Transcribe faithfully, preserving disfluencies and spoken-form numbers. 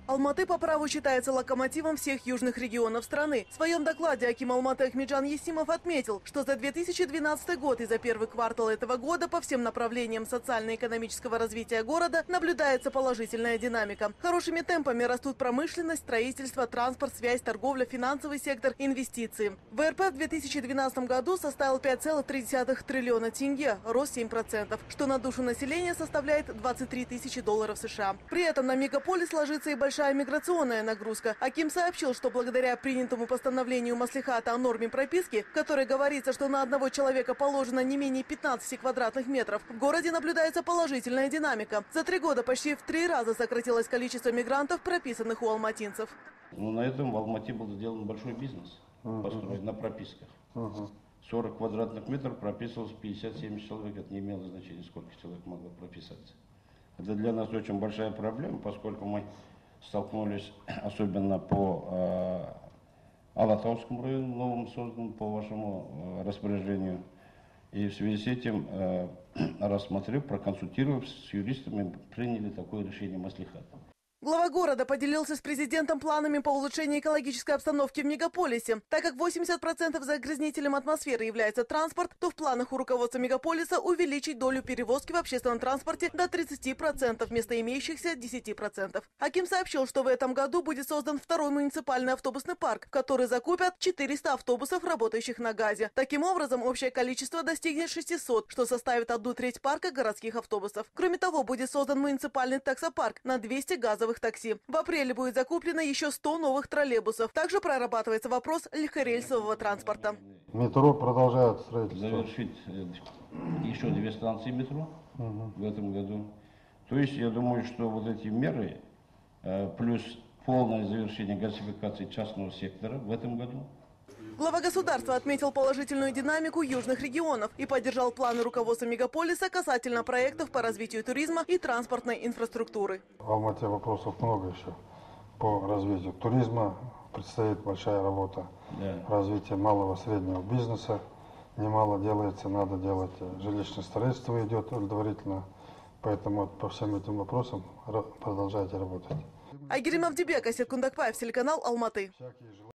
Алматы по праву считается локомотивом всех южных регионов страны. В своем докладе аким Алматы Ахмеджан Есимов отметил, что за две тысячи двенадцатый год и за первый квартал этого года по всем направлениям социально-экономического развития города наблюдается положительная динамика. Хорошими темпами растут промышленность, строительство, транспорт, связь, торговля, финансовый сектор, инвестиции. ВРП в две тысячи двенадцатом году составил пять целых три десятых триллиона тенге, рост семь процентов, что на душу населения составляет двадцать три тысячи долларов США. При этом на мегаполис ложится и большая Большая миграционная нагрузка. Аким сообщил, что благодаря принятому постановлению Маслихата о норме прописки, в которой говорится, что на одного человека положено не менее пятнадцати квадратных метров, в городе наблюдается положительная динамика. За три года почти в три раза сократилось количество мигрантов, прописанных у алматинцев. Ну, на этом в Алмате был сделан большой бизнес, построен на прописках. сорок квадратных метров прописывалось пятьдесят-семьдесят человек, это не имело значения, сколько человек могло прописаться. Это для нас очень большая проблема, поскольку мы столкнулись, особенно по э, Алатаускому району, новому созданному по вашему э, распоряжению. И в связи с этим, э, рассмотрев, проконсультировав с юристами, приняли такое решение Маслихата. Глава города поделился с президентом планами по улучшению экологической обстановки в мегаполисе. Так как восемьдесят процентов загрязнителем атмосферы является транспорт, то в планах у руководства мегаполиса увеличить долю перевозки в общественном транспорте до тридцати процентов вместо имеющихся десяти процентов. Аким сообщил, что в этом году будет создан второй муниципальный автобусный парк, в который закупят четыреста автобусов, работающих на газе. Таким образом, общее количество достигнет шестисот, что составит одну треть парка городских автобусов. Кроме того, будет создан муниципальный таксопарк на двести газовых такси. В апреле будет закуплено еще сто новых троллейбусов. Также прорабатывается вопрос легкорельсового транспорта. Метро продолжает строительство. Завершить еще две станции метро угу. в этом году. То есть я думаю, что вот эти меры, плюс полное завершение газификации частного сектора в этом году. Глава государства отметил положительную динамику южных регионов и поддержал планы руководства мегаполиса касательно проектов по развитию туризма и транспортной инфраструктуры. В Алмате вопросов много еще по развитию туризма. Предстоит большая работа. Да. Развитие малого и среднего бизнеса. Немало делается, надо делать. Жилищное строительство идет удовлетворительно. Поэтому по всем этим вопросам продолжайте работать. Айгерим Авдибек, Асет Кундакбаев, телеканал Алматы.